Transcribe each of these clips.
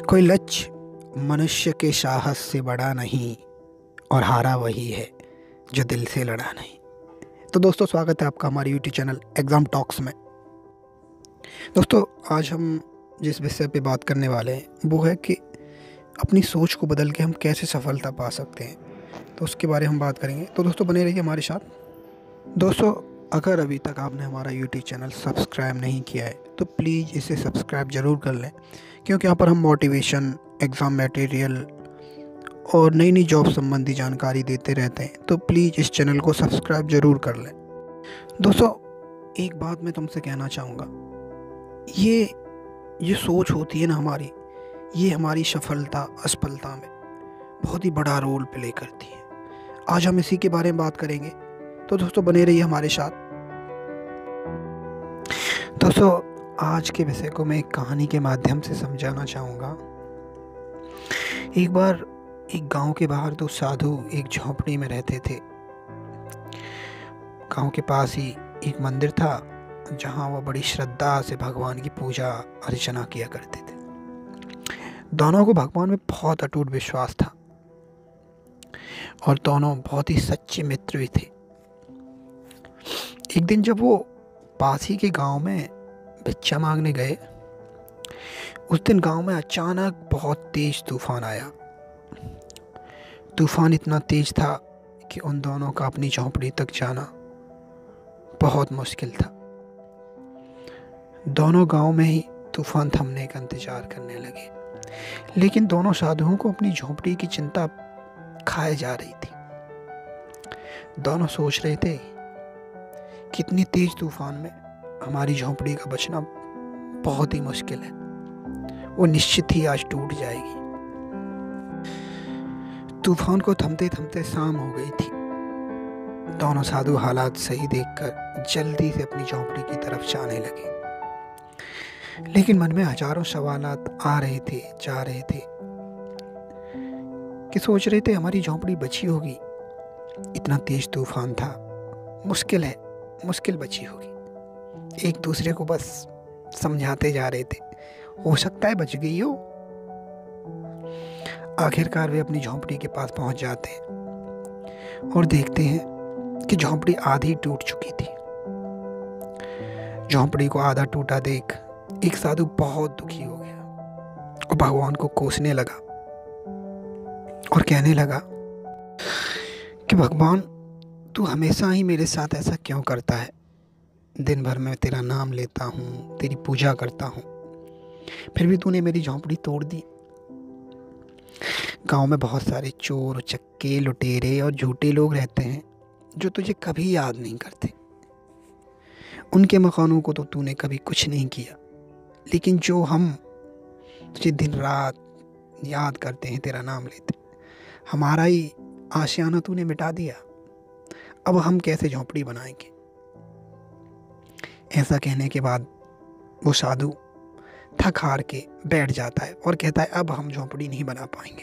कोई लक्ष्य मनुष्य के साहस से बड़ा नहीं और हारा वही है जो दिल से लड़ा नहीं। तो दोस्तों, स्वागत है आपका हमारे यूट्यूब चैनल एग्ज़ाम टॉक्स में। दोस्तों, आज हम जिस विषय पे बात करने वाले हैं वो है कि अपनी सोच को बदल के हम कैसे सफलता पा सकते हैं, तो उसके बारे में हम बात करेंगे। तो दोस्तों, बने रहिए हमारे साथ। दोस्तों, अगर अभी तक आपने हमारा यूट्यूब चैनल सब्सक्राइब नहीं किया है तो प्लीज़ इसे सब्सक्राइब ज़रूर कर लें, क्योंकि यहाँ पर हम मोटिवेशन, एग्ज़ाम मटेरियल और नई नई जॉब संबंधी जानकारी देते रहते हैं। तो प्लीज़ इस चैनल को सब्सक्राइब ज़रूर कर लें। दोस्तों, एक बात मैं तुमसे कहना चाहूँगा, ये सोच होती है ना हमारी, ये हमारी सफलता असफलता में बहुत ही बड़ा रोल प्ले करती है। आज हम इसी के बारे में बात करेंगे, तो दोस्तों बने रहिए हमारे साथ। दोस्तों, आज के विषय को मैं एक कहानी के माध्यम से समझाना चाहूँगा। एक बार एक गांव के बाहर दो साधु एक झोंपड़ी में रहते थे। गांव के पास ही एक मंदिर था जहां वो बड़ी श्रद्धा से भगवान की पूजा अर्चना किया करते थे। दोनों को भगवान में बहुत अटूट विश्वास था और दोनों बहुत ही सच्चे मित्र भी थे। एक दिन जब वो पास ही के गांव में भिक्षा मांगने गए, उस दिन गांव में अचानक बहुत तेज तूफान आया। तूफान इतना तेज था कि उन दोनों का अपनी झोंपड़ी तक जाना बहुत मुश्किल था। दोनों गांव में ही तूफान थमने का इंतजार करने लगे, लेकिन दोनों साधुओं को अपनी झोंपड़ी की चिंता खाए जा रही थी। दोनों सोच रहे थे, कितनी तेज तूफान में हमारी झोंपड़ी का बचना बहुत ही मुश्किल है, वो निश्चित ही आज टूट जाएगी। तूफान को थमते थमते शाम हो गई थी। दोनों साधु हालात सही देखकर जल्दी से अपनी झोंपड़ी की तरफ जाने लगे, लेकिन मन में हजारों सवालात आ रहे थे, जा रहे थे कि सोच रहे थे हमारी झोंपड़ी बची होगी, इतना तेज तूफान था, मुश्किल है, मुश्किल बची होगी। एक दूसरे को बस समझाते जा रहे थे, हो सकता है बच गई हो। आखिरकार वे अपनी झोंपड़ी के पास पहुंच जाते हैं और देखते हैं कि झोंपड़ी आधी टूट चुकी थी। झोंपड़ी को आधा टूटा देख एक साधु बहुत दुखी हो गया और भगवान को कोसने लगा और कहने लगा कि भगवान, तू हमेशा ही मेरे साथ ऐसा क्यों करता है? दिन भर मैं तेरा नाम लेता हूँ, तेरी पूजा करता हूँ, फिर भी तूने मेरी झोंपड़ी तोड़ दी। गांव में बहुत सारे चोर, उचक्के, लुटेरे और झूठे लोग रहते हैं जो तुझे कभी याद नहीं करते। उनके मकानों को तो तूने कभी कुछ नहीं किया, लेकिन जो हम तुझे दिन रात याद करते हैं, तेरा नाम लेते, हमारा ही आशियाना तूने मिटा दिया। अब हम कैसे झोंपड़ी बनाएंगे? ऐसा कहने के बाद वो साधु थक हार के बैठ जाता है और कहता है, अब हम झोंपड़ी नहीं बना पाएंगे।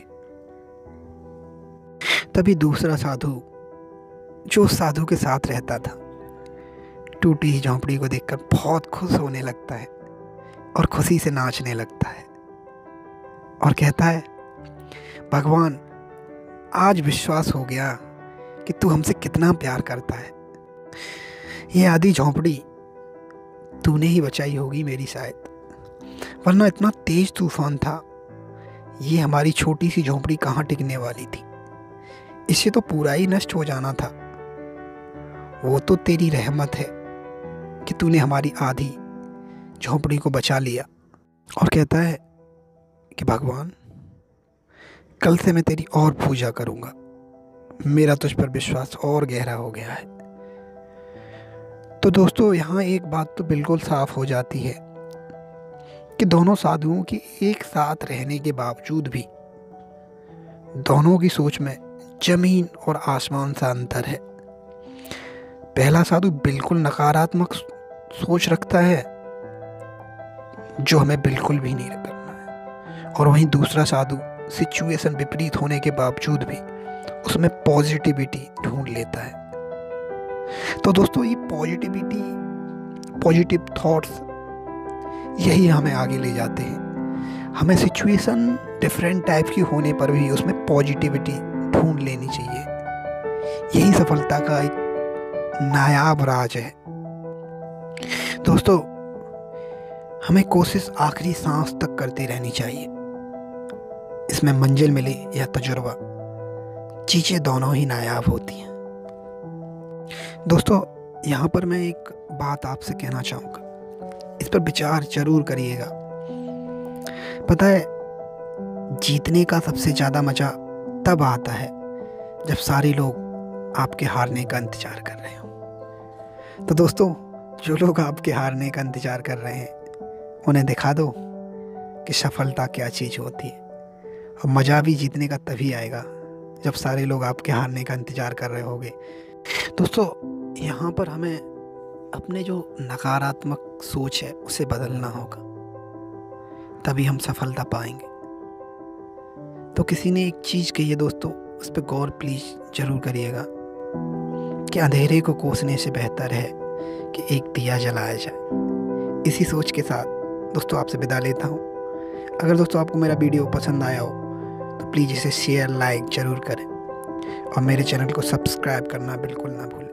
तभी दूसरा साधु, जो साधु के साथ रहता था, टूटी ही झोंपड़ी को देखकर बहुत खुश होने लगता है और खुशी से नाचने लगता है और कहता है, भगवान, आज विश्वास हो गया कि तू हमसे कितना प्यार करता है। ये आधी झोंपड़ी तूने ही बचाई होगी मेरी शायद, वरना इतना तेज तूफान था, ये हमारी छोटी सी झोंपड़ी कहाँ टिकने वाली थी। इससे तो पूरा ही नष्ट हो जाना था। वो तो तेरी रहमत है कि तूने हमारी आधी झोंपड़ी को बचा लिया। और कहता है कि भगवान, कल से मैं तेरी और पूजा करूँगा, मेरा तुझ पर विश्वास और गहरा हो गया है। तो दोस्तों, यहाँ एक बात तो बिल्कुल साफ हो जाती है कि दोनों साधुओं की एक साथ रहने के बावजूद भी दोनों की सोच में जमीन और आसमान सा अंतर है। पहला साधु बिल्कुल नकारात्मक सोच रखता है, जो हमें बिल्कुल भी नहीं करना है, और वहीं दूसरा साधु सिचुएशन विपरीत होने के बावजूद भी उसमें पॉजिटिविटी ढूंढ लेता है। तो दोस्तों, ये पॉजिटिविटी, पॉजिटिव थॉट्स, यही हमें आगे ले जाते हैं। हमें सिचुएशन डिफरेंट टाइप की होने पर भी उसमें पॉजिटिविटी ढूंढ लेनी चाहिए। यही सफलता का एक नायाब राज है। दोस्तों, हमें कोशिश आखिरी सांस तक करती रहनी चाहिए। इसमें मंजिल मिले या तजुर्बा, चीज़ें दोनों ही नायाब होती हैं। दोस्तों, यहाँ पर मैं एक बात आपसे कहना चाहूँगा, इस पर विचार जरूर करिएगा। पता है, जीतने का सबसे ज़्यादा मज़ा तब आता है जब सारे लोग आपके हारने का इंतज़ार कर रहे हो। तो दोस्तों, जो लोग आपके हारने का इंतज़ार कर रहे हैं, उन्हें दिखा दो कि सफलता क्या चीज़ होती है। और मज़ा भी जीतने का तभी आएगा जब सारे लोग आपके हारने का इंतज़ार कर रहे होंगे। दोस्तों, यहाँ पर हमें अपने जो नकारात्मक सोच है उसे बदलना होगा, तभी हम सफलता पाएंगे। तो किसी ने एक चीज़ कही है दोस्तों, उस पर गौर प्लीज़ ज़रूर करिएगा कि अंधेरे को कोसने से बेहतर है कि एक दिया जलाया जाए। इसी सोच के साथ दोस्तों आपसे विदा लेता हूँ। अगर दोस्तों आपको मेरा वीडियो पसंद आया हो तो प्लीज़ इसे शेयर लाइक ज़रूर करें और मेरे चैनल को सब्सक्राइब करना बिल्कुल ना भूलें।